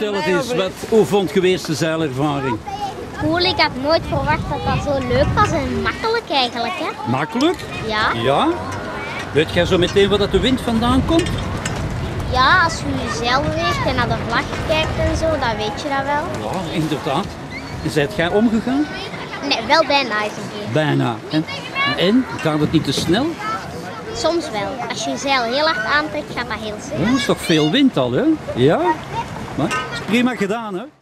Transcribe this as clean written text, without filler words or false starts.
vertel het eens, hoe vond je eerste zeilervaring? Cool, ik had nooit verwacht dat dat zo leuk was en makkelijk eigenlijk, hè? Makkelijk? Ja. Ja? Weet jij zo meteen waar dat de wind vandaan komt? Ja, als je je zeil beweegt en naar de vlag kijkt en zo, dan weet je dat wel. Ja, inderdaad. En zijt jij omgegaan? Nee, wel bijna eens een keer. Bijna. En? Gaat het niet te snel? Soms wel. Als je je zeil heel hard aantrekt, gaat dat heel snel. Dat is toch veel wind al, hè? Ja? Maar het is prima gedaan, hè?